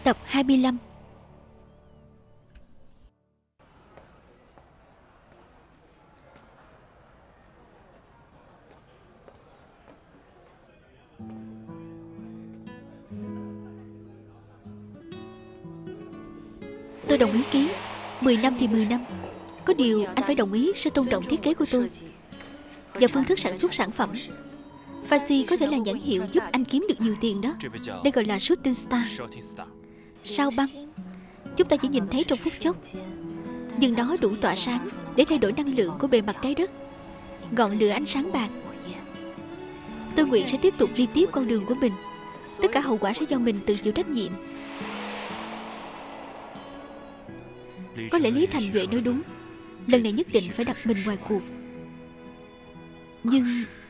Tập 25. Tôi đồng ý ký 10 năm thì 10 năm. Có điều anh phải đồng ý sẽ tôn trọng thiết kế của tôi và phương thức sản xuất sản phẩm. Fassi có thể là nhãn hiệu giúp anh kiếm được nhiều tiền đó. Đây gọi là Shooting Star, sao băng. Chúng ta chỉ nhìn thấy trong phút chốc, nhưng nó đủ tỏa sáng để thay đổi năng lượng của bề mặt trái đất. Ngọn lửa ánh sáng bạc. Tôi nguyện sẽ tiếp tục đi tiếp con đường của mình. Tất cả hậu quả sẽ do mình tự chịu trách nhiệm. Có lẽ Lý Thành Duệ nói đúng, lần này nhất định phải đặt mình ngoài cuộc. Nhưng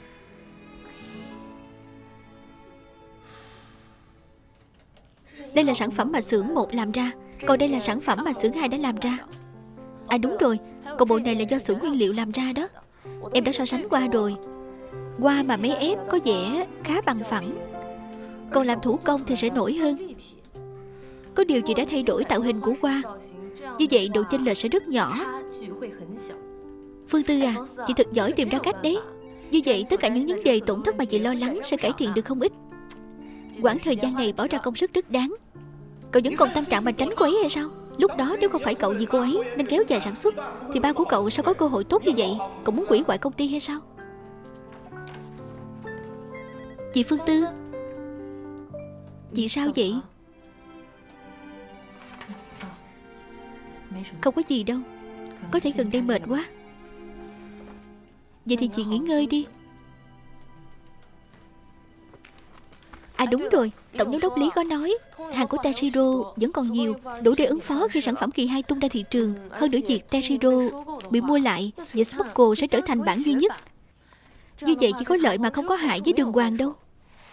đây là sản phẩm mà xưởng 1 làm ra, còn đây là sản phẩm mà xưởng 2 đã làm ra. À đúng rồi, còn bộ này là do xưởng nguyên liệu làm ra đó. Em đã so sánh qua rồi. Hoa mà máy ép có vẻ khá bằng phẳng, còn làm thủ công thì sẽ nổi hơn. Có điều chị đã thay đổi tạo hình của hoa, như vậy độ chênh lệch sẽ rất nhỏ. Phương Tư à, chị thật giỏi tìm ra cách đấy. Như vậy tất cả những vấn đề tổn thất mà chị lo lắng sẽ cải thiện được không ít. Quãng thời gian này bỏ ra công sức rất đáng. Cậu vẫn còn tâm trạng mà tránh cô ấy hay sao? Lúc đó nếu không phải cậu vì cô ấy nên kéo dài sản xuất, thì ba của cậu sao có cơ hội tốt như vậy? Cậu muốn hủy hoại công ty hay sao? Chị Phương Tư, chị sao vậy? Không có gì đâu, có thể gần đây mệt quá. Vậy thì chị nghỉ ngơi đi. À đúng rồi, tổng giám đốc Lý có nói hàng của Tashiro vẫn còn nhiều, đủ để ứng phó khi sản phẩm kỳ 2 tung ra thị trường. Hơn nữa việc Tashiro bị mua lại và Sparkle sẽ trở thành bản duy nhất. Như vậy chỉ có lợi mà không có hại với Đường Hoàng đâu.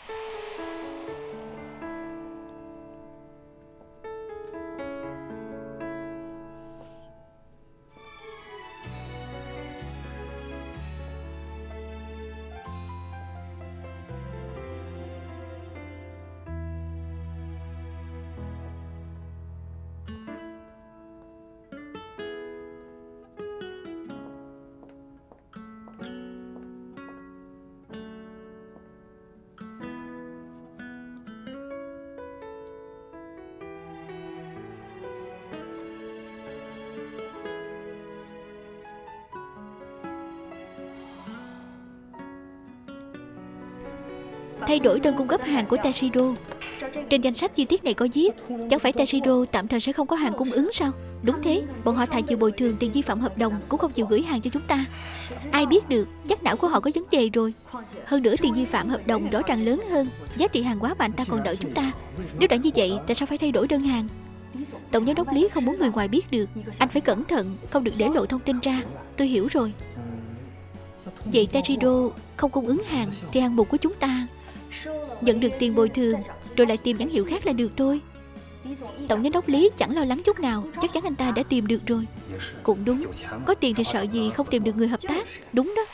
Thay đổi đơn cung cấp hàng của Tashiro. Trên danh sách chi tiết này có viết, chẳng phải Tashiro tạm thời sẽ không có hàng cung ứng sao? Đúng thế, bọn họ thà chịu bồi thường tiền vi phạm hợp đồng cũng không chịu gửi hàng cho chúng ta. Ai biết được, chắc não của họ có vấn đề rồi. Hơn nữa tiền vi phạm hợp đồng rõ ràng lớn hơn giá trị hàng hóa mà anh ta còn nợ chúng ta. Nếu đã như vậy, tại sao phải thay đổi đơn hàng? Tổng giám đốc Lý không muốn người ngoài biết được. Anh phải cẩn thận, không được để lộ thông tin ra. Tôi hiểu rồi. Vậy Tashiro không cung ứng hàng thì hàng mục của chúng ta nhận được tiền bồi thường rồi lại tìm nhãn hiệu khác là được thôi. Tổng giám đốc Lý chẳng lo lắng chút nào, chắc chắn anh ta đã tìm được rồi. Cũng đúng, có tiền thì sợ gì không tìm được người hợp tác. Đúng đó.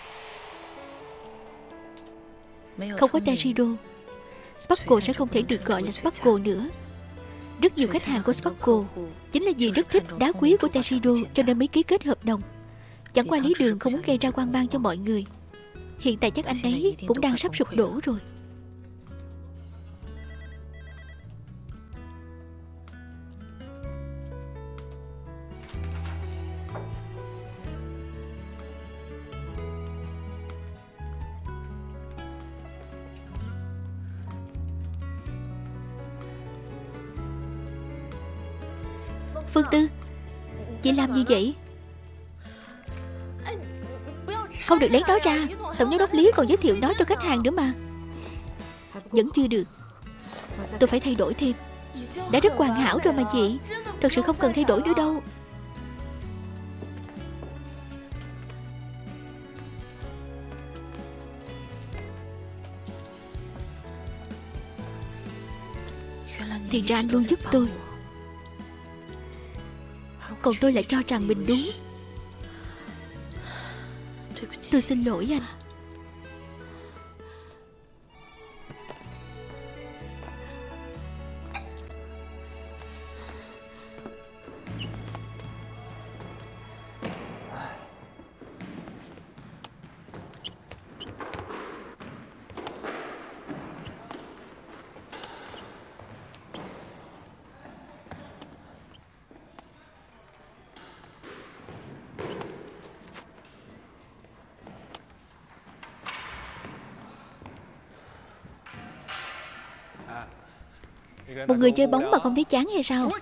Không có Tashiro, Sparkle sẽ không thể được gọi là Sparkle nữa. Rất nhiều khách hàng của Sparkle chính là vì rất thích đá quý của Tashiro cho nên mới ký kết hợp đồng. Chẳng qua Lý Đường không muốn gây ra hoang mang cho mọi người. Hiện tại chắc anh ấy cũng đang sắp sụp đổ rồi. Phương Tư, chị làm gì vậy? Không được lấy nó ra. Tổng giám đốc Lý còn giới thiệu nó cho khách hàng nữa mà. Vẫn chưa được, tôi phải thay đổi thêm. Đã rất hoàn hảo rồi mà chị. Thật sự không cần thay đổi nữa đâu. Thì ra anh luôn giúp tôi, còn tôi lại cho rằng mình đúng. Tôi xin lỗi anh. Một người chơi bóng mà không thấy chán hay sao?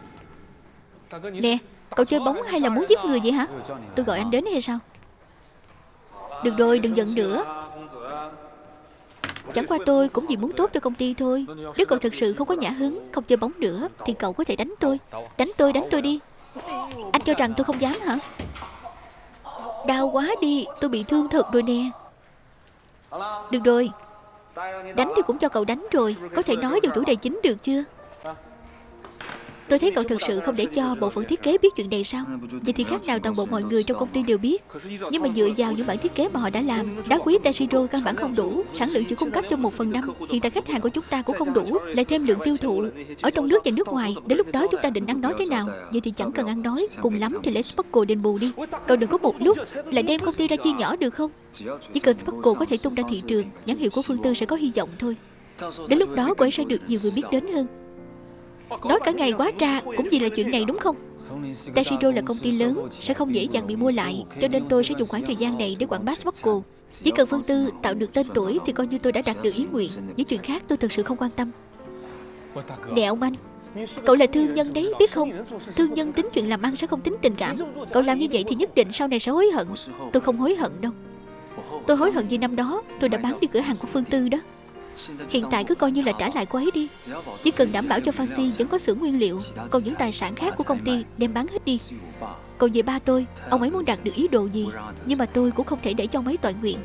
Nè, cậu chơi bóng hay là muốn giết người vậy hả? Tôi gọi anh đến hay sao? Được rồi, đừng giận nữa. Chẳng qua tôi cũng vì muốn tốt cho công ty thôi. Nếu cậu thực sự không có nhã hứng, không chơi bóng nữa, thì cậu có thể đánh tôi. Đánh tôi đi. Anh cho rằng tôi không dám hả? Đau quá đi, tôi bị thương thật rồi nè. Được rồi, đánh thì cũng cho cậu đánh rồi. Có thể nói vào chủ đề chính được chưa? Tôi thấy cậu thực sự không để cho bộ phận thiết kế biết chuyện này sao? Vậy thì khác nào toàn bộ mọi người trong công ty đều biết. Nhưng mà dựa vào những bản thiết kế mà họ đã làm, đá quý Tashiro căn bản không đủ. Sản lượng chỉ cung cấp cho 1/5. Hiện tại khách hàng của chúng ta cũng không đủ, lại thêm lượng tiêu thụ ở trong nước và nước ngoài. Đến lúc đó chúng ta định ăn nói thế nào? Vậy thì chẳng cần ăn nói, cùng lắm thì lấy Sparkle đền bù đi. Cậu đừng có một lúc lại đem công ty ra chia nhỏ được không? Chỉ cần Sparkle có thể tung ra thị trường, nhãn hiệu của Phương Tư sẽ có hy vọng thôi. Đến lúc đó cô ấy sẽ được nhiều người biết đến hơn. Nói cả ngày quá ra cũng vì là chuyện này đúng không? Tashiro là công ty lớn, sẽ không dễ dàng bị mua lại, cho nên tôi sẽ dùng khoảng thời gian này để quảng bá Sparkle. Chỉ cần Phương Tư tạo được tên tuổi thì coi như tôi đã đạt được ý nguyện. Những chuyện khác tôi thực sự không quan tâm. Nè ông anh, cậu là thương nhân đấy, biết không? Thương nhân tính chuyện làm ăn sẽ không tính tình cảm. Cậu làm như vậy thì nhất định sau này sẽ hối hận. Tôi không hối hận đâu. Tôi hối hận vì năm đó tôi đã bán đi cửa hàng của Phương Tư đó. Hiện tại cứ coi như là trả lại cô ấy đi. Chỉ cần đảm bảo cho Fancy vẫn có xưởng nguyên liệu, còn những tài sản khác của công ty đem bán hết đi. Còn về ba tôi, ông ấy muốn đạt được ý đồ gì, nhưng mà tôi cũng không thể để cho ông ấy toàn nguyện.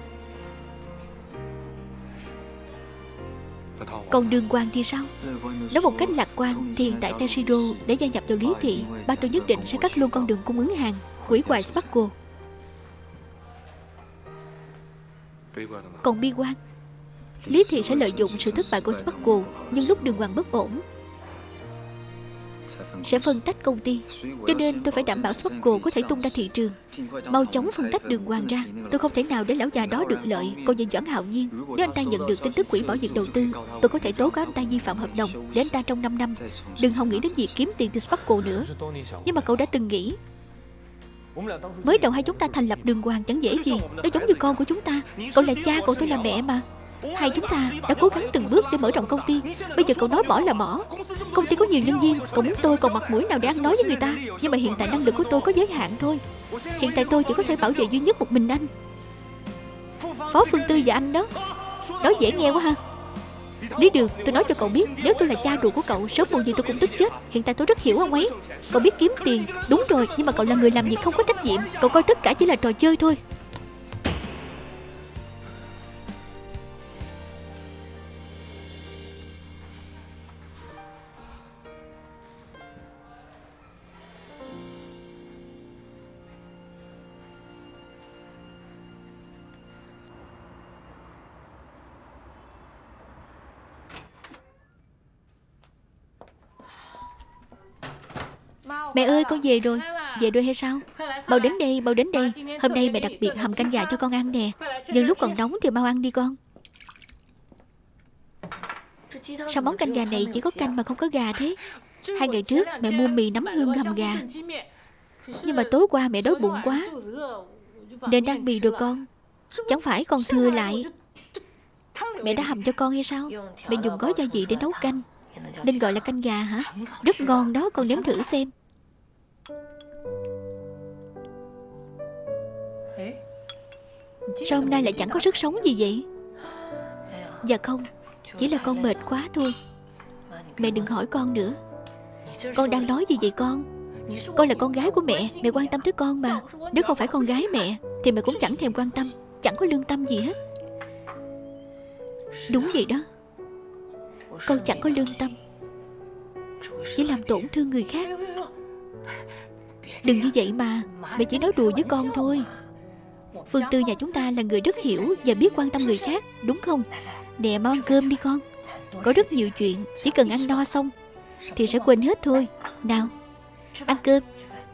Còn Đường Hoàng thì sao? Nói một cách lạc quan thì hiện tại Tashiro đã gia nhập vào Lý Thị, ba tôi nhất định sẽ cắt luôn con đường cung ứng hàng, hủy hoại Sparkle. Còn bi quan, Lý Thị sẽ lợi dụng sự thất bại của Sparkle, nhưng lúc Đường Hoàng bất ổn sẽ phân tách công ty. Cho nên tôi phải đảm bảo Sparkle có thể tung ra thị trường. Mau chóng phân tách Đường Hoàng ra. Tôi không thể nào để lão già đó được lợi. Còn về Doãn Hạo Nhiên, nếu anh ta nhận được tin tức hủy bỏ việc đầu tư, tôi có thể tố cáo anh ta vi phạm hợp đồng, để anh ta trong 5 năm đừng hòng nghĩ đến việc kiếm tiền từ Sparkle nữa. Nhưng mà cậu đã từng nghĩ, mới đầu hai chúng ta thành lập Đường Hoàng chẳng dễ gì. Nó giống như con của chúng ta. Cậu là cha, cậu tôi là mẹ mà. Hai chúng ta đã cố gắng từng bước để mở rộng công ty. Bây giờ cậu nói bỏ là bỏ. Công ty có nhiều nhân viên, cậu muốn tôi còn mặt mũi nào để ăn nói với người ta? Nhưng mà hiện tại năng lực của tôi có giới hạn thôi. Hiện tại tôi chỉ có thể bảo vệ duy nhất một mình anh, Phó Phương Tư và anh đó. Nói dễ nghe quá ha. Lý Đường, tôi nói cho cậu biết, nếu tôi là cha ruột của cậu, sớm muộn gì tôi cũng tức chết. Hiện tại tôi rất hiểu ông ấy. Cậu biết kiếm tiền, đúng rồi, nhưng mà cậu là người làm việc không có trách nhiệm. Cậu coi tất cả chỉ là trò chơi thôi. Mẹ ơi, con về rồi. Về rồi hay sao? Mau đến đây, mau đến đây. Hôm nay mẹ đặc biệt hầm canh gà cho con ăn nè. Nhưng lúc còn nóng thì mau ăn đi con. Sao món canh gà này chỉ có canh mà không có gà thế? 2 ngày trước mẹ mua mì nấm hương hầm gà, nhưng mà tối qua mẹ đói bụng quá nên ăn mì rồi con. Chẳng phải con thừa lại mẹ đã hầm cho con hay sao? Mẹ dùng gói gia vị để nấu canh nên gọi là canh gà hả? Rất ngon đó, con nếm thử xem. Sao hôm nay lại chẳng có sức sống gì vậy? Dạ không, chỉ là con mệt quá thôi. Mẹ đừng hỏi con nữa. Con đang nói gì vậy con? Con là con gái của mẹ, mẹ quan tâm tới con mà. Nếu không phải con gái mẹ thì mẹ cũng chẳng thèm quan tâm, chẳng có lương tâm gì hết. Đúng vậy đó, con chẳng có lương tâm, chỉ làm tổn thương người khác. Đừng như vậy mà, mẹ chỉ nói đùa với con thôi. Phương Tư nhà chúng ta là người rất hiểu và biết quan tâm người khác, đúng không? Nè, mau ăn cơm đi con. Có rất nhiều chuyện, chỉ cần ăn no xong thì sẽ quên hết thôi. Nào, ăn cơm.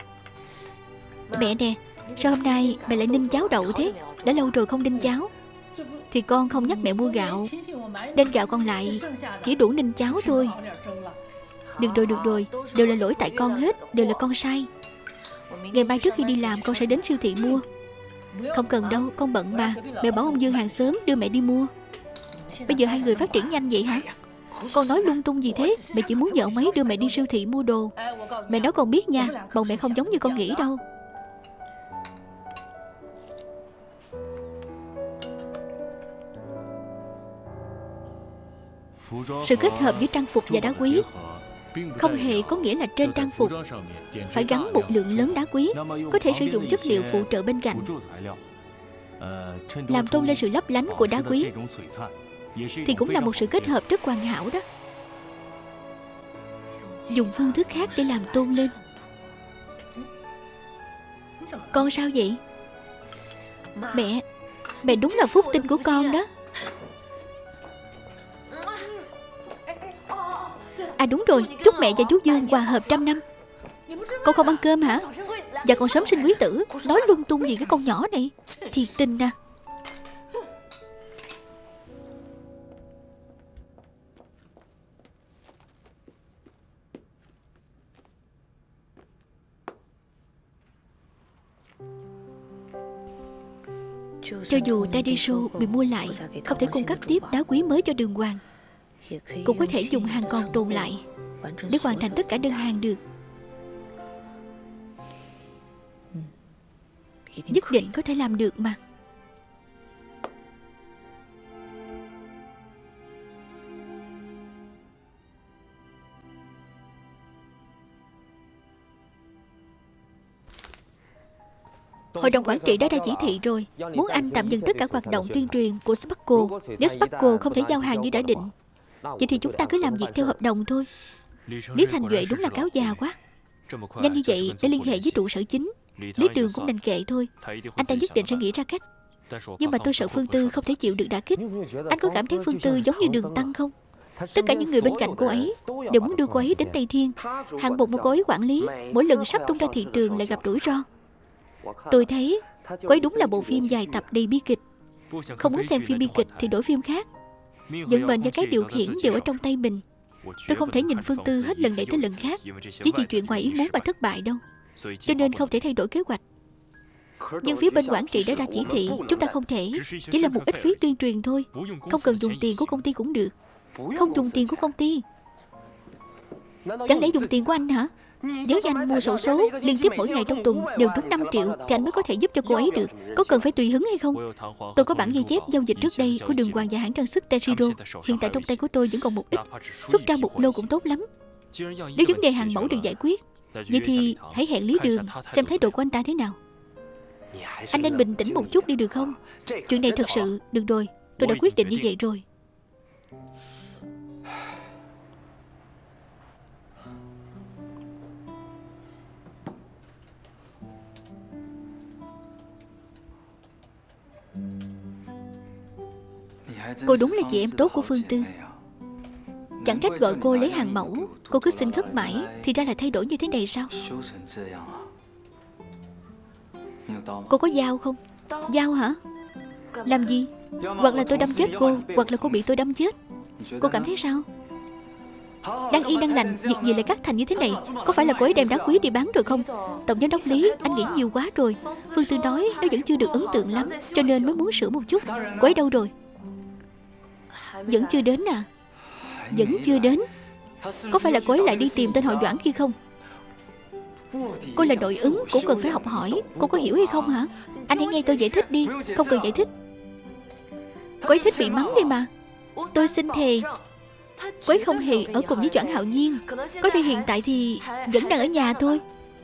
Mẹ nè, sao hôm nay mẹ lại ninh cháo đậu thế? Đã lâu rồi không ninh cháo. Thì con không nhắc mẹ mua gạo, nên gạo còn lại chỉ đủ ninh cháo thôi. Được rồi, đều là lỗi tại con hết, đều là con sai. Ngày mai trước khi đi làm con sẽ đến siêu thị mua. Không cần đâu, con bận mà. Mẹ bảo ông Dương hàng xóm đưa mẹ đi mua. Bây giờ hai người phát triển nhanh vậy hả? Con nói lung tung gì thế? Mẹ chỉ muốn nhờ ông ấy đưa mẹ đi siêu thị mua đồ. Mẹ nói con biết nha, bọn mẹ không giống như con nghĩ đâu. Sự kết hợp giữa trang phục và đá quý không hề có nghĩa là trên trang phục phải gắn một lượng lớn đá quý. Có thể sử dụng chất liệu phụ trợ bên cạnh, làm tôn lên sự lấp lánh của đá quý, thì cũng là một sự kết hợp rất hoàn hảo đó. Dùng phương thức khác để làm tôn lên. Con sao vậy? Mẹ đúng là phúc tinh của con đó. À đúng rồi, chúc mẹ và chú Dương hòa hợp 100 năm. Con không ăn cơm hả? Và còn sớm sinh quý tử. Nói lung tung gì cái con nhỏ này. Thiệt tình à. Cho dù Tadiso bị mua lại, không thể cung cấp tiếp đá quý mới cho Đường Hoàng, cũng có thể dùng hàng còn tồn lại để hoàn thành tất cả đơn hàng được. Nhất định có thể làm được mà. Hội đồng quản trị đã ra chỉ thị rồi, muốn anh tạm dừng tất cả hoạt động tuyên truyền của Sparkle. Nếu Sparkle không thể giao hàng như đã định, vậy thì chúng ta cứ làm việc theo hợp đồng thôi. Lý Thành Duệ đúng là cáo già quá. Nhanh như vậy để liên hệ với trụ sở chính. Lý Đường cũng đành kệ thôi. Anh ta nhất định sẽ nghĩ ra cách. Nhưng mà tôi sợ Phương Tư không thể chịu được đả kích. Anh có cảm thấy Phương Tư giống như Đường Tăng không? Tất cả những người bên cạnh cô ấy đều muốn đưa cô ấy đến Tây Thiên. Hạng mục mà cô ấy quản lý, mỗi lần sắp tung ra thị trường lại gặp rủi ro. Tôi thấy cô ấy đúng là bộ phim dài tập đầy bi kịch. Không muốn xem phim bi kịch thì đổi phim khác. Vận mệnh và cái điều khiển đều ở trong tay mình. Tôi không thể nhìn Phương Tư hết lần này tới lần khác chỉ vì chuyện ngoài ý muốn mà thất bại đâu. Cho nên không thể thay đổi kế hoạch. Nhưng phía bên quản trị đã ra chỉ thị, chúng ta không thể. Chỉ là một ít phí tuyên truyền thôi. Không cần dùng tiền của công ty cũng được. Không dùng tiền của công ty. Chẳng lẽ dùng tiền của anh hả? Nếu như anh mua xổ số liên tiếp mỗi ngày trong tuần đều trúng 5 triệu thì anh mới có thể giúp cho cô ấy được. Có cần phải tùy hứng hay không? Tôi có bản ghi chép giao dịch trước đây của Đường Hoàng và hãng trang sức Tashiro. Hiện tại trong tay của tôi vẫn còn một ít. Xuất ra một lô cũng tốt lắm. Nếu vấn đề hàng mẫu được giải quyết, vậy thì hãy hẹn Lý Đường xem thái độ của anh ta thế nào. Anh nên bình tĩnh một chút đi được không? Chuyện này thật sự... Được rồi, tôi đã quyết định như vậy rồi. Cô đúng là chị em tốt của Phương Tư. Chẳng trách gọi cô lấy hàng mẫu, cô cứ xin khất mãi. Thì ra là thay đổi như thế này sao? Cô có dao không? Dao hả? Làm gì? Hoặc là tôi đâm chết cô, hoặc là cô bị tôi đâm chết. Cô cảm thấy sao? Đang yên đang lành, việc gì lại cắt thành như thế này? Có phải là cô ấy đem đá quý đi bán rồi không? Tổng giám đốc Lý, anh nghĩ nhiều quá rồi. Phương Tư nói nó vẫn chưa được ấn tượng lắm, cho nên mới muốn sửa một chút. Cô ấy đâu rồi? Vẫn chưa đến à? Vẫn chưa đến. Có phải là cô ấy lại đi tìm tên họ Doãn kia không? Cô là đội ứng cũng cần phải học hỏi. Cô có hiểu hay không hả? Anh hãy nghe tôi giải thích đi. Không cần giải thích. Cô ấy thích bị mắng đi mà. Tôi xin thề cô ấy không hề ở cùng với Doãn Hạo Nhiên. Có thể hiện tại thì vẫn đang ở nhà thôi.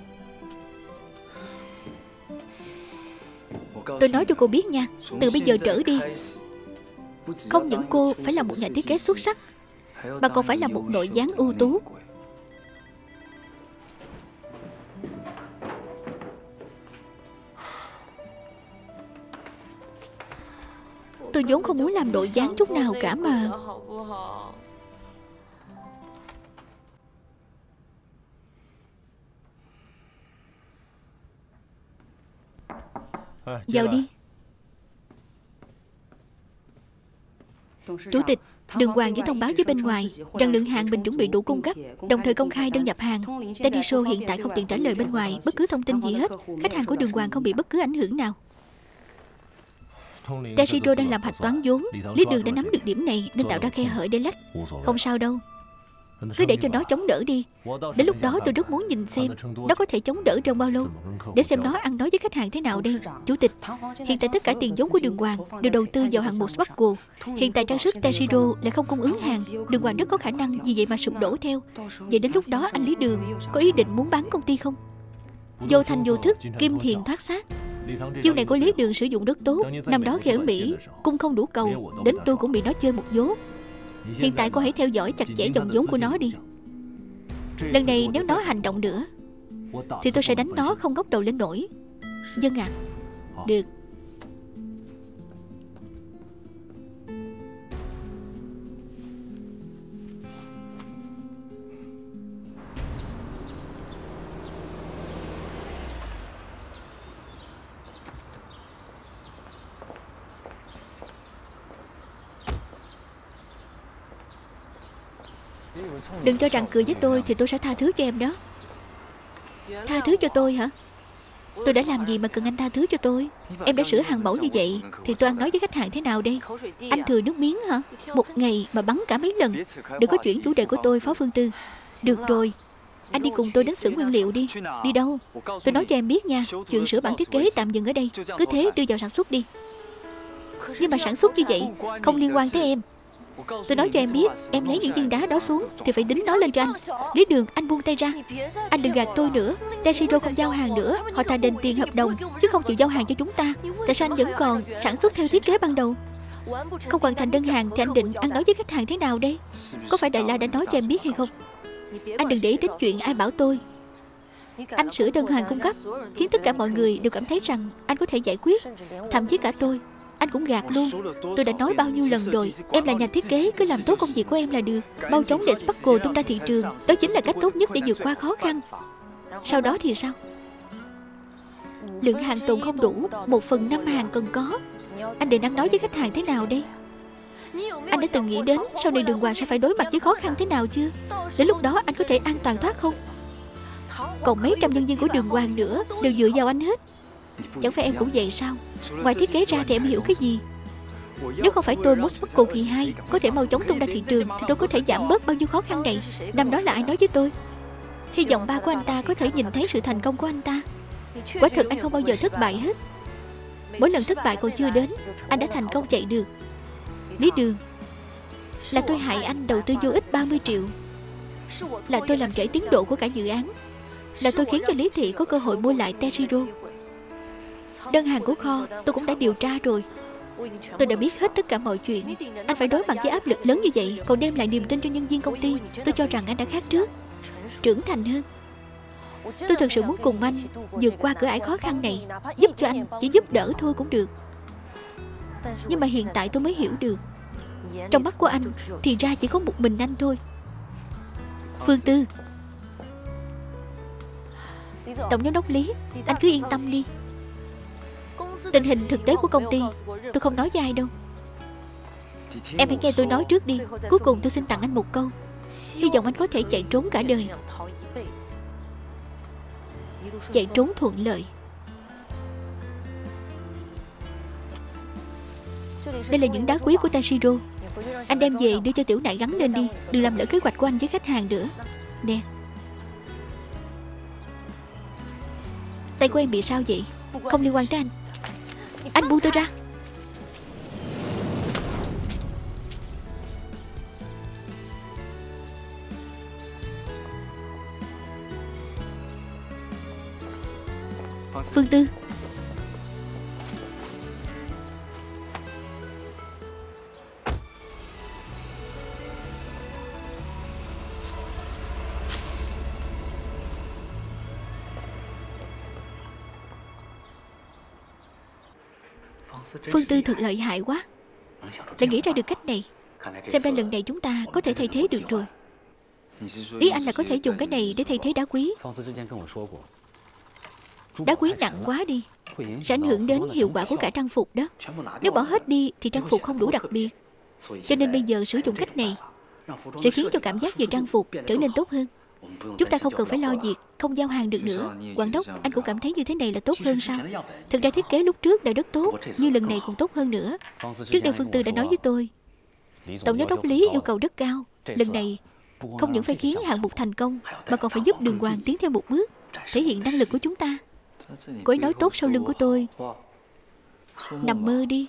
Tôi nói cho cô biết nha, từ bây giờ trở đi, không những cô phải là một nhà thiết kế xuất sắc, mà còn phải là một nội gián ưu tú. Tôi vốn không muốn làm nội gián chút nào cả mà. Vào đi. Chủ tịch, Đường Hoàng chỉ thông báo với bên ngoài rằng lượng hàng mình chuẩn bị đủ cung cấp, đồng thời công khai đơn nhập hàng. Tadiso hiện tại không tiện trả lời bên ngoài bất cứ thông tin gì hết. Khách hàng của Đường Hoàng không bị bất cứ ảnh hưởng nào. Teshiro đang làm hạch toán vốn. Lý Đường đã nắm được điểm này nên tạo ra khe hở để lách. Không sao đâu, cứ để cho nó chống đỡ đi. Đến lúc đó tôi rất muốn nhìn xem nó có thể chống đỡ trong bao lâu, để xem nó ăn nói với khách hàng thế nào đây. Chủ tịch, hiện tại tất cả tiền vốn của Đường Hoàng đều đầu tư vào hạng mục Sparkle. Hiện tại trang sức Teshiro lại không cung ứng hàng. Đường Hoàng rất có khả năng vì vậy mà sụp đổ theo. Vậy đến lúc đó anh Lý Đường có ý định muốn bán công ty không? Vô thành vô thức, kim thiền thoát xác. Chiêu này của Lý Đường sử dụng rất tốt. Năm đó khi ở Mỹ, cung không đủ cầu, đến tôi cũng bị nó chơi một vố. Hiện tại cô hãy theo dõi chặt chẽ dòng vốn của nó đi. Lần này nếu nó hành động nữa thì tôi sẽ đánh nó không ngóc đầu lên nổi. Vâng ạ. Được. Đừng cho rằng cười với tôi thì tôi sẽ tha thứ cho em đó. Tha thứ cho tôi hả? Tôi đã làm gì mà cần anh tha thứ cho tôi? Em đã sửa hàng mẫu như vậy thì tôi ăn nói với khách hàng thế nào đây? Anh thừa nước miếng hả? Một ngày mà bắn cả mấy lần. Đừng có chuyển chủ đề của tôi, Phó Phương Tư. Được rồi, anh đi cùng tôi đến xưởng nguyên liệu đi. Đi đâu? Tôi nói cho em biết nha, chuyện sửa bản thiết kế tạm dừng ở đây. Cứ thế đưa vào sản xuất đi. Nhưng mà sản xuất như vậy không liên quan tới em. Tôi nói cho em biết, em lấy những viên đá đó xuống thì phải đính nó lên cho anh. Lý Đường, anh buông tay ra. Anh đừng gạt tôi nữa. Teshiro không giao hàng nữa. Họ thà đền tiền hợp đồng chứ không chịu giao hàng cho chúng ta. Tại sao anh vẫn còn sản xuất theo thiết kế ban đầu? Không hoàn thành đơn hàng thì anh định ăn nói với khách hàng thế nào đây? Có phải Đại La đã nói cho em biết hay không? Anh đừng để ý đến chuyện ai bảo tôi. Anh sửa đơn hàng cung cấp khiến tất cả mọi người đều cảm thấy rằng anh có thể giải quyết. Thậm chí cả tôi, anh cũng gạt luôn. Tôi đã nói bao nhiêu lần rồi, em là nhà thiết kế, cứ làm tốt công việc của em là được. Mau chóng để Sparkle tung ra thị trường. Đó chính là cách tốt nhất để vượt qua khó khăn. Sau đó thì sao? Lượng hàng tồn không đủ, 1/5 hàng cần có. Anh định ăn nói với khách hàng thế nào đây? Anh đã từng nghĩ đến sau này Đường Hoàng sẽ phải đối mặt với khó khăn thế nào chưa? Đến lúc đó anh có thể an toàn thoát không? Còn mấy trăm nhân viên của Đường Hoàng nữa đều dựa vào anh hết. Chẳng phải em cũng vậy sao? Ngoài thiết kế ra thì em hiểu cái gì? Nếu không phải tôi muốn Sparkle kỳ 2 có thể mau chóng tung ra thị trường thì tôi có thể giảm bớt bao nhiêu khó khăn này. Năm đó là ai nói với tôi? Hy vọng ba của anh ta có thể nhìn thấy sự thành công của anh ta. Quả thực anh không bao giờ thất bại hết. Mỗi lần thất bại còn chưa đến, anh đã thành công chạy được. Lý Đường, là tôi hại anh đầu tư vô ích 30 triệu. Là tôi làm trễ tiến độ của cả dự án. Là tôi khiến cho Lý Thị có cơ hội mua lại Teshiro. Đơn hàng của kho tôi cũng đã điều tra rồi. Tôi đã biết hết tất cả mọi chuyện. Anh phải đối mặt với áp lực lớn như vậy còn đem lại niềm tin cho nhân viên công ty. Tôi cho rằng anh đã khác trước, trưởng thành hơn. Tôi thực sự muốn cùng anh vượt qua cửa ải khó khăn này. Giúp cho anh chỉ giúp đỡ thôi cũng được. Nhưng mà hiện tại tôi mới hiểu được, trong mắt của anh thì ra chỉ có một mình anh thôi. Phương Tư, Tổng giám đốc Lý, anh cứ yên tâm đi. Tình hình thực tế của công ty tôi không nói với ai đâu. Em hãy nghe tôi nói trước đi. Cuối cùng tôi xin tặng anh một câu. Hy vọng anh có thể chạy trốn cả đời, chạy trốn thuận lợi. Đây là những đá quý của Teshiro. Anh đem về đưa cho Tiểu Nại gắn lên đi. Đừng làm lỡ kế hoạch của anh với khách hàng nữa. Nè. Tay của em bị sao vậy? Không liên quan tới anh. Anh buông tôi ra. Phương Tư, Phương Tư thật lợi hại quá, đã nghĩ ra được cách này. Xem ra lần này chúng ta có thể thay thế được rồi. Ý anh là có thể dùng cái này để thay thế đá quý. Đá quý nặng quá đi, sẽ ảnh hưởng đến hiệu quả của cả trang phục đó. Nếu bỏ hết đi thì trang phục không đủ đặc biệt. Cho nên bây giờ sử dụng cách này sẽ khiến cho cảm giác về trang phục trở nên tốt hơn. Chúng ta không cần phải lo việc không giao hàng được nữa. Quản đốc, anh cũng cảm thấy như thế này là tốt hơn sao? Thực ra thiết kế lúc trước đã rất tốt, nhưng lần này còn tốt hơn nữa. Trước đây Phương Tư đã nói với tôi, Tổng giám đốc Lý yêu cầu rất cao. Lần này không những phải khiến hạng mục thành công, mà còn phải giúp Đường Hoàng tiến thêm một bước, thể hiện năng lực của chúng ta. Cô ấy nói tốt sau lưng của tôi. Nằm mơ đi.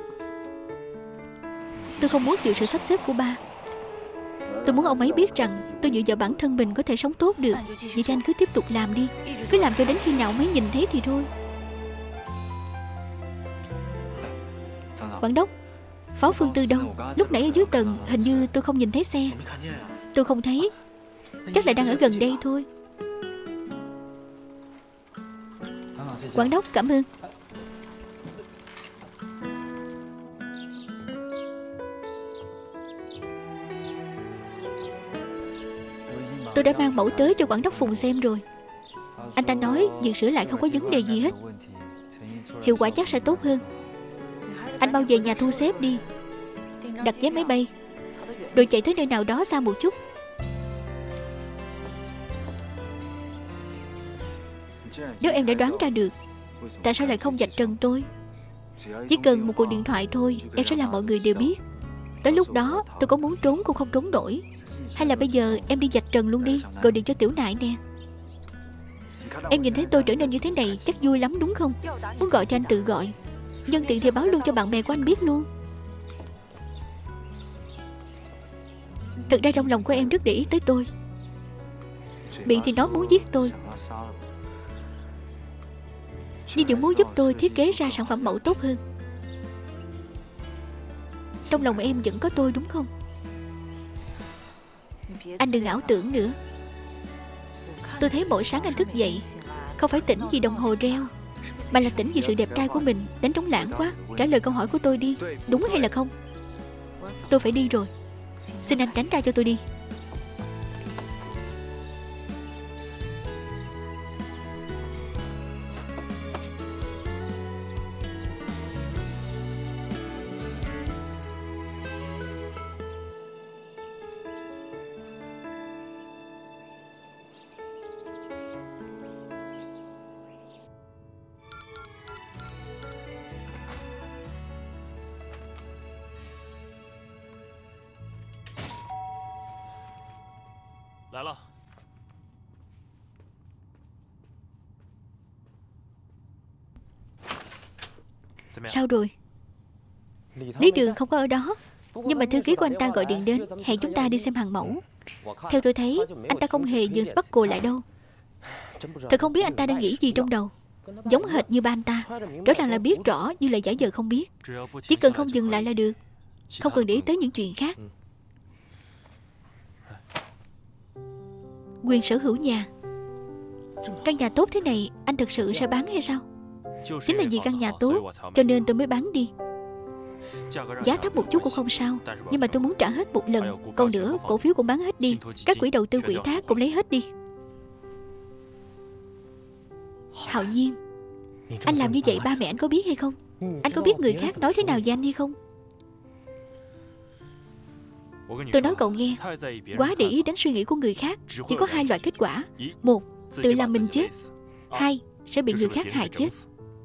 Tôi không muốn chịu sự sắp xếp của ba. Tôi muốn ông ấy biết rằng tôi dựa vào bản thân mình có thể sống tốt được. Vậy thì anh cứ tiếp tục làm đi. Cứ làm cho đến khi nào ông ấy nhìn thấy thì thôi. Quản đốc, Phó Phương Tư đâu? Lúc nãy ở dưới tầng hình như tôi không nhìn thấy xe. Tôi không thấy. Chắc là đang ở gần đây thôi. Quản đốc, cảm ơn. Tôi đã mang mẫu tới cho quản đốc Phùng xem rồi. Anh ta nói việc sửa lại không có vấn đề gì hết. Hiệu quả chắc sẽ tốt hơn. Anh mau về nhà thu xếp đi. Đặt vé máy bay, rồi chạy tới nơi nào đó xa một chút. Nếu em đã đoán ra được, tại sao lại không vạch trần tôi? Chỉ cần một cuộc điện thoại thôi, em sẽ làm mọi người đều biết. Tới lúc đó tôi có muốn trốn cũng không trốn nổi. Hay là bây giờ em đi vạch trần luôn đi, gọi điện cho Tiểu Nại nè. Em nhìn thấy tôi trở nên như thế này chắc vui lắm đúng không? Muốn gọi cho anh tự gọi, nhân tiện thì báo luôn cho bạn bè của anh biết luôn. Thực ra trong lòng của em rất để ý tới tôi. Miệng thì nói muốn giết tôi, nhưng vẫn muốn giúp tôi thiết kế ra sản phẩm mẫu tốt hơn. Trong lòng em vẫn có tôi đúng không? Anh đừng ảo tưởng nữa. Tôi thấy mỗi sáng anh thức dậy, không phải tỉnh vì đồng hồ reo, mà là tỉnh vì sự đẹp trai của mình. Đánh trống lãng quá. Trả lời câu hỏi của tôi đi, đúng hay là không? Tôi phải đi rồi. Xin anh tránh ra cho tôi đi. Sao rồi? Lý Đường không có ở đó, nhưng mà thư ký của anh ta gọi điện đến, hẹn chúng ta đi xem hàng mẫu. Theo tôi thấy, anh ta không hề dừng Sparkle lại đâu. Thật không biết anh ta đang nghĩ gì trong đầu. Giống hệt như ba anh ta, rõ ràng là biết rõ nhưng lại giả vờ không biết. Chỉ cần không dừng lại là được, không cần để ý tới những chuyện khác. Quyền sở hữu nhà. Căn nhà tốt thế này anh thực sự sẽ bán hay sao? Chính là vì căn nhà tốt cho nên tôi mới bán đi. Giá thấp một chút cũng không sao, nhưng mà tôi muốn trả hết một lần. Còn nữa, cổ phiếu cũng bán hết đi. Các quỹ đầu tư quỹ thác cũng lấy hết đi. Hạo Nhiên, anh làm như vậy ba mẹ anh có biết hay không? Anh có biết người khác nói thế nào về anh hay không? Tôi nói cậu nghe, quá để ý đến suy nghĩ của người khác chỉ có hai loại kết quả. Một, tự làm mình chết. Hai, sẽ bị người khác hại chết.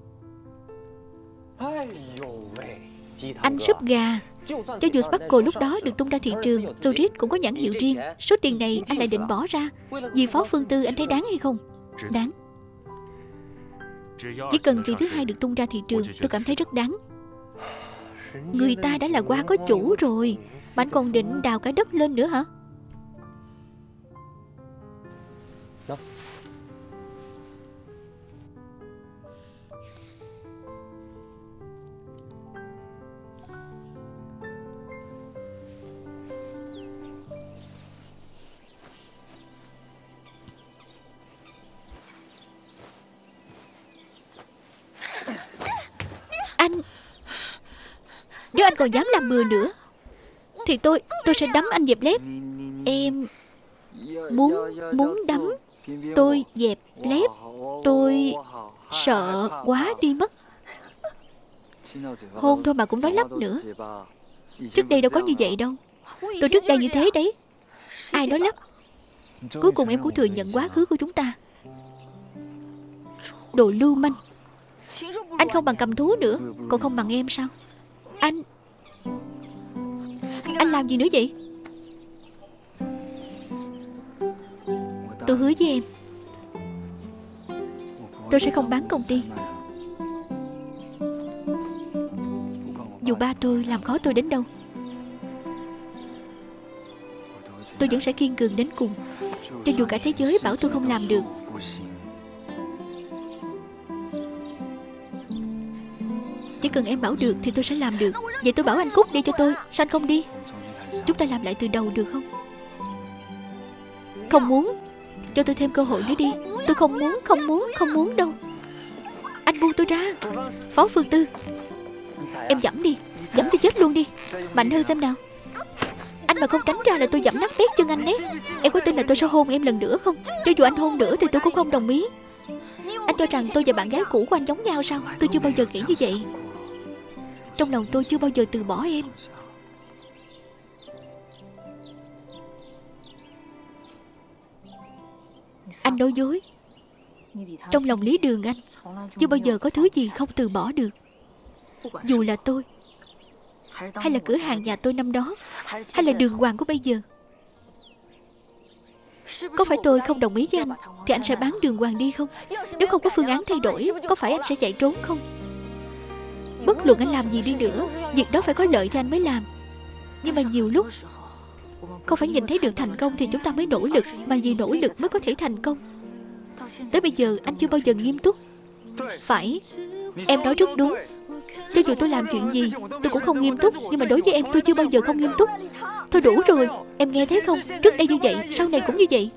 Anh súp gà. Cho dù Sparkle lúc đó được tung ra thị trường, Sorit cũng có nhãn hiệu riêng. Số tiền này anh lại định bỏ ra vì Phó Phương Tư, anh thấy đáng hay không? Đáng. Chỉ cần kỳ thứ hai được tung ra thị trường, tôi cảm thấy rất đáng. Người ta đã là qua có chủ rồi, mà anh còn định đào cả đất lên nữa hả? Anh, nếu anh còn dám làm bừa nữa thì tôi sẽ đấm anh dẹp lép. Em muốn đấm tôi dẹp lép. Tôi sợ quá đi mất. Hôn thôi mà cũng nói lắp nữa. Trước đây đâu có như vậy đâu. Tôi trước đây như thế đấy. Ai nói lắp? Cuối cùng em cũng thừa nhận quá khứ của chúng ta. Đồ lưu manh. Anh không bằng cầm thú nữa, còn không bằng em sao? Anh làm gì nữa vậy? Tôi hứa với em, tôi sẽ không bán công ty. Dù ba tôi làm khó tôi đến đâu, tôi vẫn sẽ kiên cường đến cùng. Cho dù cả thế giới bảo tôi không làm được. Chỉ cần em bảo được thì tôi sẽ làm được. Vậy tôi bảo anh cút đi cho tôi, sao anh không đi? Chúng ta làm lại từ đầu được không? Không muốn. Cho tôi thêm cơ hội nữa đi. Tôi không muốn đâu. Anh buông tôi ra. Phó Phương Tư, em giẫm đi, giẫm tôi chết luôn đi. Mạnh hơn xem nào. Anh mà không tránh ra là tôi giẫm nát bét chân anh đấy. Em có tin là tôi sẽ hôn em lần nữa không? Cho dù anh hôn nữa thì tôi cũng không đồng ý. Anh cho rằng tôi và bạn gái cũ của anh giống nhau sao? Tôi chưa bao giờ nghĩ như vậy. Trong lòng tôi chưa bao giờ từ bỏ em. Anh nói dối. Trong lòng Lý Đường anh chưa bao giờ có thứ gì không từ bỏ được. Dù là tôi, hay là cửa hàng nhà tôi năm đó, hay là Đường Hoàng của bây giờ. Có phải tôi không đồng ý với anh thì anh sẽ bán Đường Hoàng đi không? Nếu không có phương án thay đổi, có phải anh sẽ chạy trốn không? Bất luận anh làm gì đi nữa, việc đó phải có lợi cho anh mới làm. Nhưng mà nhiều lúc không phải nhìn thấy được thành công thì chúng ta mới nỗ lực, mà vì nỗ lực mới có thể thành công. Tới bây giờ anh chưa bao giờ nghiêm túc. Phải, em nói rất đúng. Cho dù tôi làm chuyện gì tôi cũng không nghiêm túc. Nhưng mà đối với em tôi chưa bao giờ không nghiêm túc. Thôi đủ rồi, em nghe thấy không? Trước đây như vậy, sau này cũng như vậy.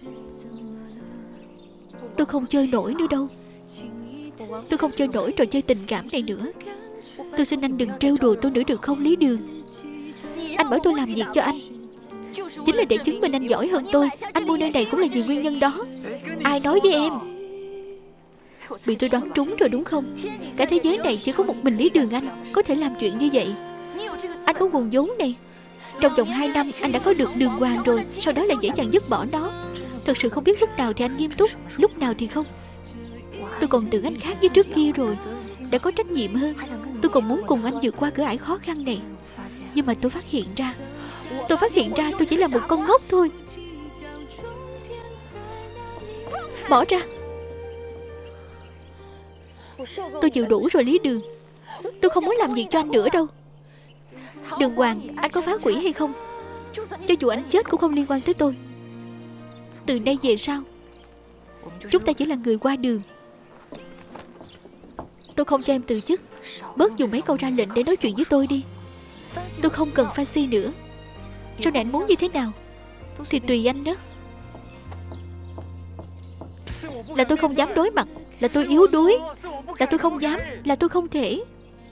Tôi không chơi nổi nữa đâu. Tôi không chơi nổi trò chơi tình cảm này nữa. Tôi xin anh đừng trêu đùa tôi nữa được không Lý Đường? Anh bảo tôi làm việc cho anh chính là để chứng minh anh giỏi hơn tôi. Anh mua nơi này cũng là vì nguyên nhân đó. Ai nói với em? Bị tôi đoán trúng rồi đúng không? Cả thế giới này chỉ có một mình Lý Đường anh có thể làm chuyện như vậy. Anh có nguồn vốn này. Trong vòng 2 năm anh đã có được Đường Hoàng rồi. Sau đó lại dễ dàng dứt bỏ nó. Thật sự không biết lúc nào thì anh nghiêm túc, lúc nào thì không. Tôi còn tưởng anh khác với trước kia rồi, đã có trách nhiệm hơn. Tôi còn muốn cùng anh vượt qua cửa ải khó khăn này. Nhưng mà tôi phát hiện ra tôi chỉ là một con ngốc thôi. Bỏ ra. Tôi chịu đủ rồi Lý Đường. Tôi không muốn làm việc cho anh nữa đâu. Đường Hoàng, anh có phá quỷ hay không? Cho dù anh chết cũng không liên quan tới tôi. Từ nay về sau chúng ta chỉ là người qua đường. Tôi không cho em từ chức. Bớt dùng mấy câu ra lệnh để nói chuyện với tôi đi. Tôi không cần fancy nữa. Sau này anh muốn như thế nào thì tùy anh đó. Là tôi không dám đối mặt, là tôi yếu đuối, là tôi không dám, là tôi không thể.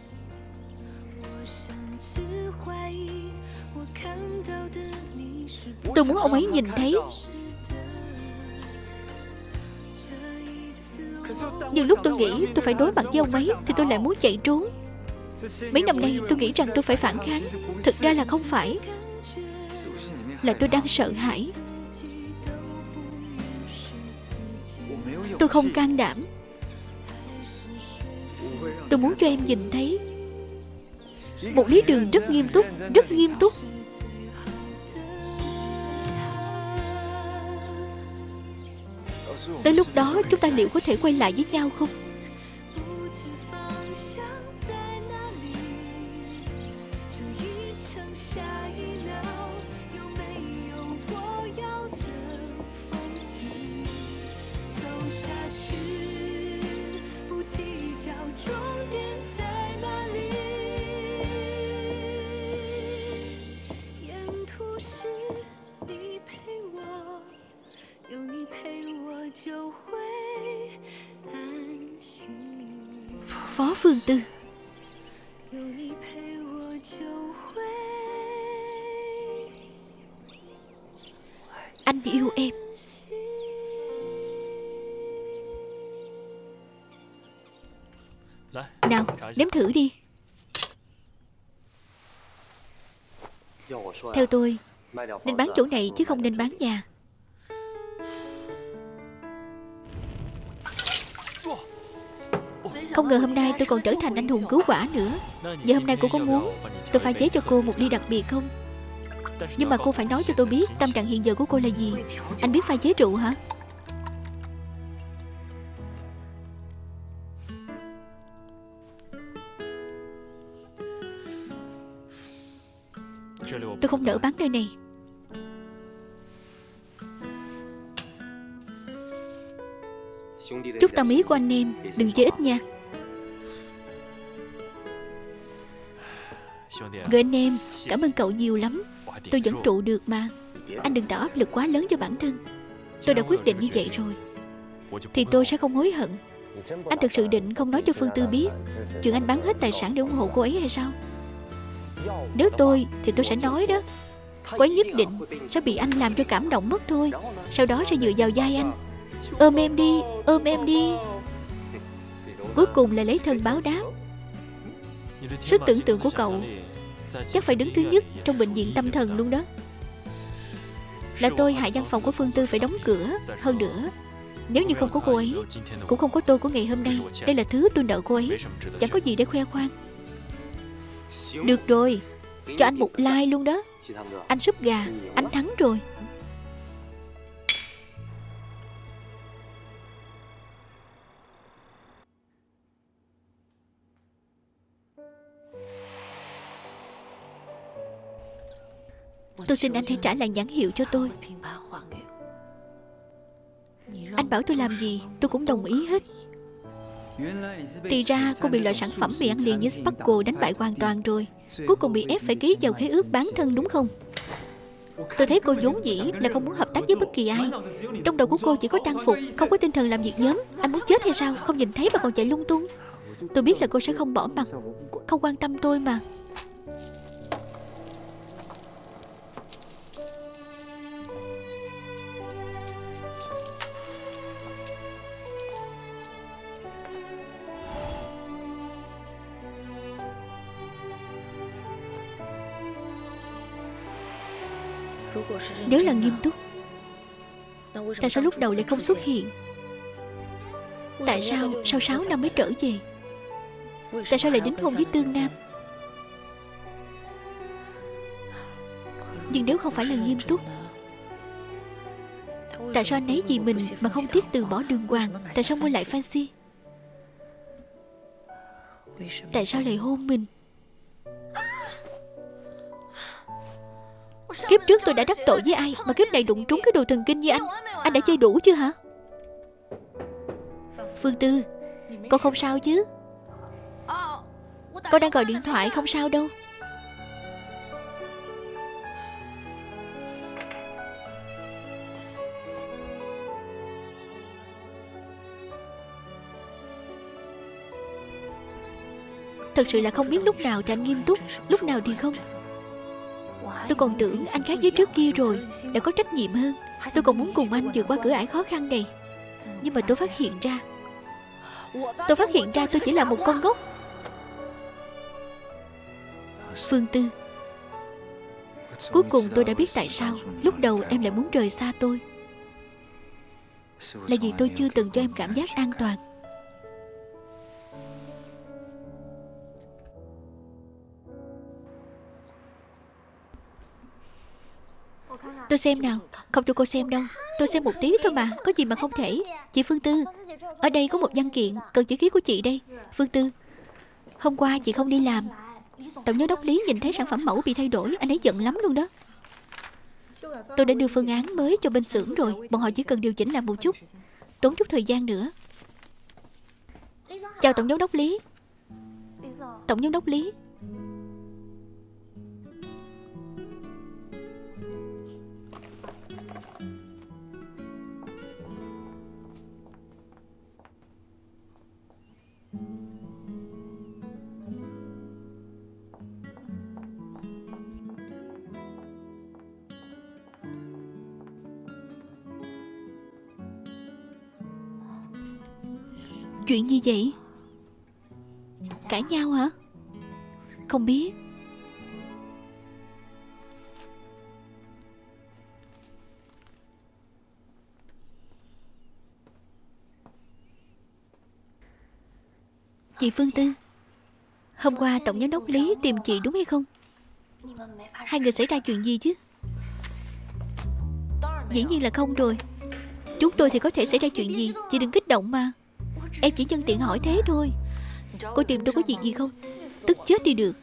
Tôi muốn ông ấy nhìn thấy. Nhưng lúc tôi nghĩ tôi phải đối mặt với ông ấy thì tôi lại muốn chạy trốn. Mấy năm nay tôi nghĩ rằng tôi phải phản kháng. Thực ra là không phải. Là tôi đang sợ hãi. Tôi không can đảm. Tôi muốn cho em nhìn thấy một Lý Đường rất nghiêm túc, rất nghiêm túc. Tới lúc đó chúng ta liệu có thể quay lại với nhau không? Phó Phương Tư. Anh yêu em. Nào, nếm thử đi. Theo tôi nên bán chỗ này chứ không nên bán nhà. Không ngờ hôm nay tôi còn trở thành anh hùng cứu quả nữa. Giờ hôm nay cô có muốn tôi pha chế cho cô một ly đặc biệt không? Nhưng mà cô phải nói cho tôi biết tâm trạng hiện giờ của cô là gì. Anh biết pha chế rượu hả? Tôi không nỡ bán nơi này. Chút tâm ý của anh em, đừng chơi ít nha. Người anh em, cảm ơn cậu nhiều lắm. Tôi vẫn trụ được mà. Anh đừng tạo áp lực quá lớn cho bản thân. Tôi đã quyết định như vậy rồi thì tôi sẽ không hối hận. Anh thực sự định không nói cho Phương Tư biết chuyện anh bán hết tài sản để ủng hộ cô ấy hay sao? Nếu tôi thì tôi sẽ nói đó. Cô ấy nhất định sẽ bị anh làm cho cảm động mất thôi. Sau đó sẽ dựa vào vai anh. Ôm em đi, ôm em đi. Cuối cùng là lấy thân báo đáp. Sức tưởng tượng của cậu chắc phải đứng thứ nhất trong bệnh viện tâm thần luôn đó. Là tôi hại văn phòng của Phương Tư phải đóng cửa. Hơn nữa, nếu như không có cô ấy, cũng không có tôi của ngày hôm nay. Đây là thứ tôi nợ cô ấy, chẳng có gì để khoe khoang. Được rồi, cho anh một like luôn đó. Anh súp gà, anh thắng rồi. Tôi xin anh hãy trả lại nhãn hiệu cho tôi. Anh bảo tôi làm gì tôi cũng đồng ý hết. Thì ra cô bị loại sản phẩm mì ăn liền như Sparkle đánh bại hoàn toàn rồi. Cuối cùng bị ép phải ký vào khế ước bán thân đúng không? Tôi thấy cô vốn dĩ là không muốn hợp tác với bất kỳ ai. Trong đầu của cô chỉ có trang phục, không có tinh thần làm việc nhóm. Anh muốn chết hay sao? Không nhìn thấy mà còn chạy lung tung. Tôi biết là cô sẽ không bỏ mặt, không quan tâm tôi mà. Nếu là nghiêm túc, tại sao lúc đầu lại không xuất hiện? Tại sao sau 6 năm mới trở về? Tại sao lại đính hôn với Tương Nam? Nhưng nếu không phải là nghiêm túc, tại sao anh ấy vì mình mà không tiếc từ bỏ Đường Hoàng? Tại sao mua lại Fancy? Tại sao lại hôn mình? Kiếp trước tôi đã đắc tội với ai mà kiếp này đụng trúng cái đồ thần kinh như anh? Anh đã chơi đủ chưa hả? Phương Tư, cô không sao chứ? Cô đang gọi điện thoại, không sao đâu. Thật sự là không biết lúc nào thì anh nghiêm túc, lúc nào thì không. Tôi còn tưởng anh khác với trước kia rồi, đã có trách nhiệm hơn. Tôi còn muốn cùng anh vượt qua cửa ải khó khăn này. Nhưng mà tôi phát hiện ra tôi chỉ là một con ngốc. Phương Tư, cuối cùng tôi đã biết tại sao lúc đầu em lại muốn rời xa tôi. Là vì tôi chưa từng cho em cảm giác an toàn. Tôi xem nào. Không cho cô xem đâu. Tôi xem một tí thôi mà, có gì mà không thể. Chị Phương Tư, ở đây có một văn kiện cần chữ ký của chị đây. Phương Tư, hôm qua chị không đi làm. Tổng giám đốc Lý nhìn thấy sản phẩm mẫu bị thay đổi, anh ấy giận lắm luôn đó. Tôi đã đưa phương án mới cho bên xưởng rồi. Bọn họ chỉ cần điều chỉnh lại một chút, tốn chút thời gian nữa. Chào Tổng giám đốc Lý. Tổng giám đốc Lý. Chuyện gì vậy? Cãi nhau hả? Không biết. Chị Phương Tư, hôm qua tổng giám đốc Lý tìm chị đúng hay không? Hai người xảy ra chuyện gì chứ? Dĩ nhiên là không rồi. Chúng tôi thì có thể xảy ra chuyện gì? Chị đừng kích động mà. Em chỉ nhân tiện hỏi thế thôi. Cô tìm tôi có chuyện gì không? Tức chết đi được.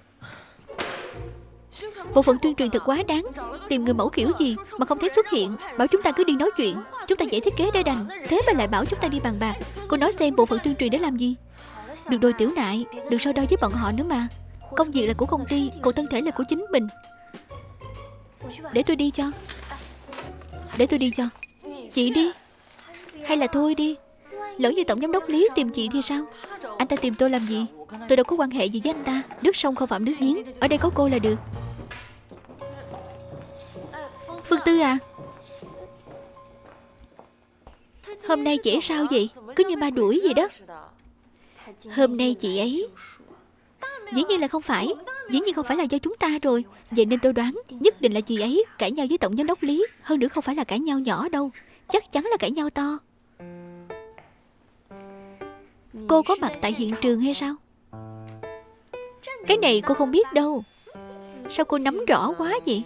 Bộ phận tuyên truyền thật quá đáng. Tìm người mẫu kiểu gì mà không thấy xuất hiện. Bảo chúng ta cứ đi nói chuyện. Chúng ta dễ thiết kế đã đành. Thế mà lại bảo chúng ta đi bàn bạc. Cô nói xem bộ phận tuyên truyền để làm gì? Được rồi Tiểu Nại, đừng so đo với bọn họ nữa mà. Công việc là của công ty, còn thân thể là của chính mình. Để tôi đi cho. Để tôi đi cho. Chị đi. Hay là thôi đi. Lỡ như tổng giám đốc Lý tìm chị thì sao? Anh ta tìm tôi làm gì? Tôi đâu có quan hệ gì với anh ta. Nước sông không phạm nước giếng. Ở đây có cô là được. Phương Tư à, hôm nay chị ấy sao vậy? Cứ như ma đuổi vậy đó. Hôm nay chị ấy dĩ nhiên là không phải. Dĩ nhiên không phải là do chúng ta rồi. Vậy nên tôi đoán nhất định là chị ấy cãi nhau với tổng giám đốc Lý. Hơn nữa không phải là cãi nhau nhỏ đâu. Chắc chắn là cãi nhau to. Cô có mặt tại hiện trường hay sao? Cái này cô không biết đâu. Sao cô nắm rõ quá vậy?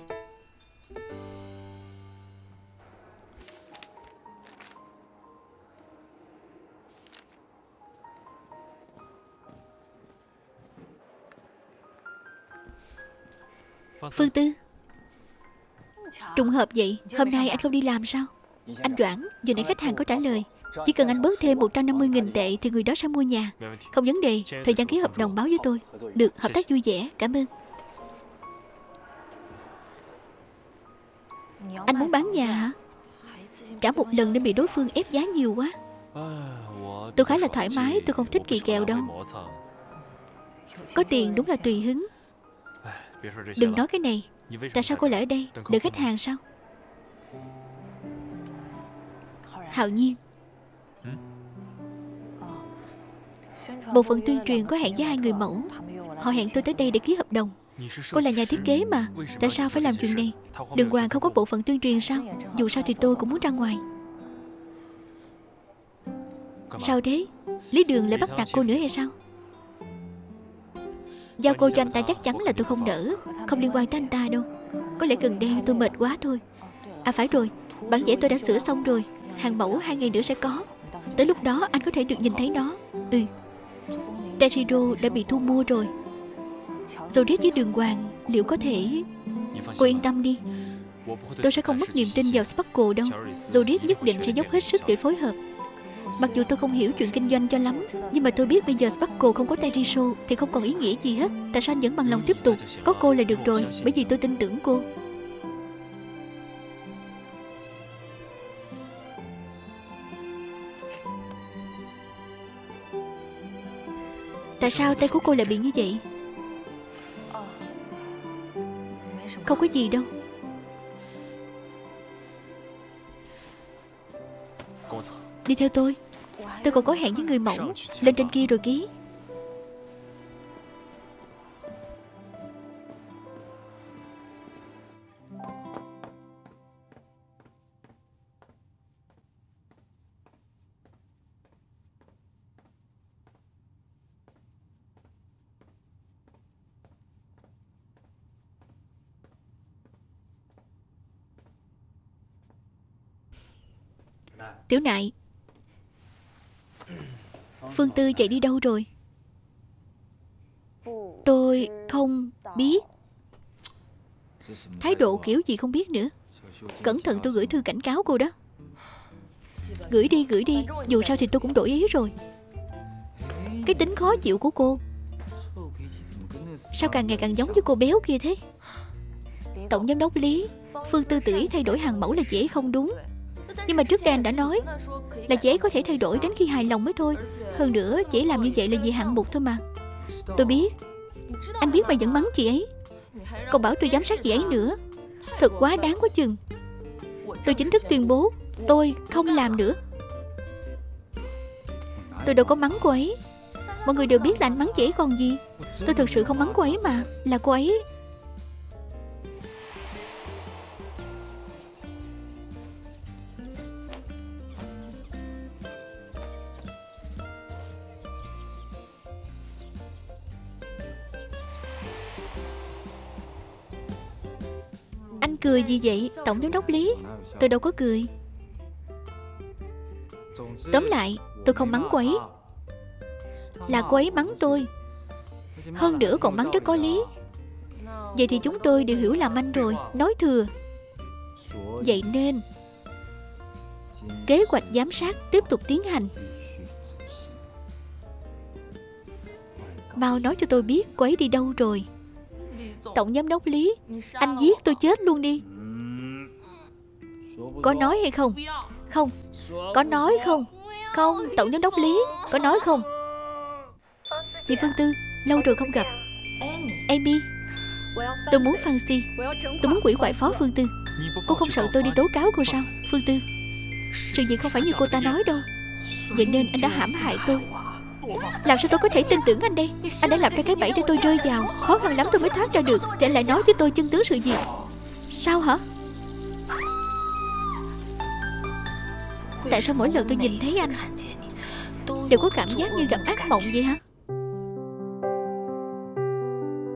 Phương Tư, trùng hợp vậy. Hôm nay anh không đi làm sao? Anh Doãn, giờ nãy khách hàng có trả lời chỉ cần anh bớt thêm 150.000 tệ thì người đó sẽ mua nhà. Không vấn đề. Thời gian ký hợp đồng báo với tôi. Được, hợp tác vui vẻ. Cảm ơn. Anh muốn bán nhà hả? Trả một lần nên bị đối phương ép giá nhiều quá. Tôi khá là thoải mái. Tôi không thích kỳ kèo đâu. Có tiền đúng là tùy hứng. Đừng nói cái này. Tại sao cô lại ở đây? Đợi khách hàng sao? Hạo Nhiên, bộ phận tuyên truyền có hẹn với hai người mẫu. Họ hẹn tôi tới đây để ký hợp đồng. Cô là nhà thiết kế mà. Tại sao phải làm chuyện này? Đường Hoàng không có bộ phận tuyên truyền sao? Dù sao thì tôi cũng muốn ra ngoài. Sao thế? Lý Đường lại bắt nạt cô nữa hay sao? Giao cô cho anh ta chắc chắn là tôi không nỡ. Không liên quan tới anh ta đâu. Có lẽ gần đây tôi mệt quá thôi. À phải rồi, bản vẽ tôi đã sửa xong rồi. Hàng mẫu 2 ngày nữa sẽ có. Tới lúc đó anh có thể được nhìn thấy nó. Teshiro đã bị thu mua rồi. Zodiac với Đường Hoàng liệu có thể... Cô yên tâm đi. Tôi sẽ không mất niềm tin vào Sparkle đâu. Zodiac nhất định sẽ dốc hết sức để phối hợp. Mặc dù tôi không hiểu chuyện kinh doanh cho lắm, nhưng mà tôi biết bây giờ Sparkle không có Teshiro thì không còn ý nghĩa gì hết. Tại sao anh vẫn bằng lòng tiếp tục? Có cô là được rồi. Bởi vì tôi tin tưởng cô. Tại sao tay của cô lại bị như vậy? Không có gì đâu. Đi theo tôi. Tôi còn có hẹn với người mẫu. Lên trên kia rồi ký. Tiểu Nại, Phương Tư chạy đi đâu rồi? Tôi không biết. Thái độ kiểu gì không biết nữa. Cẩn thận tôi gửi thư cảnh cáo cô đó. Gửi đi, gửi đi. Dù sao thì tôi cũng đổi ý rồi. Cái tính khó chịu của cô sao càng ngày càng giống với cô béo kia thế? Tổng giám đốc Lý, Phương Tư tự ý thay đổi hàng mẫu là chị ấy không đúng. Nhưng mà trước đây anh đã nói là chị ấy có thể thay đổi đến khi hài lòng mới thôi. Hơn nữa chị ấy làm như vậy là vì hạng mục thôi mà. Tôi biết. Anh biết mà vẫn mắng chị ấy. Còn bảo tôi giám sát chị ấy nữa. Thật quá đáng quá chừng. Tôi chính thức tuyên bố tôi không làm nữa. Tôi đâu có mắng cô ấy. Mọi người đều biết là anh mắng chị ấy còn gì. Tôi thực sự không mắng cô ấy mà. Là cô ấy... cười gì vậy Tổng giám đốc Lý? Tôi đâu có cười. Tóm lại tôi không mắng cô ấy, là cô ấy mắng tôi. Hơn nữa còn mắng rất có lý. Vậy thì chúng tôi đều hiểu làm anh rồi, nói thừa. Vậy nên kế hoạch giám sát tiếp tục tiến hành. Mau nói cho tôi biết cô ấy đi đâu rồi. Tổng giám đốc Lý, anh giết tôi chết luôn đi. Có nói hay không? Không. Có nói không? Không. Tổng giám đốc Lý, có nói không? Chị Phương Tư, lâu rồi không gặp. Amy, tôi muốn Fancy. Tôi muốn quỷ hoại Phó Phương Tư. Cô không sợ tôi đi tố cáo cô sao? Phương Tư, sự việc không phải như cô ta nói đâu. Vậy nên anh đã hãm hại tôi. Làm sao tôi có thể tin tưởng anh đây? Anh đã làm ra cái bẫy để tôi rơi vào. Khó khăn lắm tôi mới thoát ra được, thì anh lại nói với tôi chân tướng sự việc. Sao hả? Tại sao mỗi lần tôi nhìn thấy anh đều có cảm giác như gặp ác mộng vậy hả?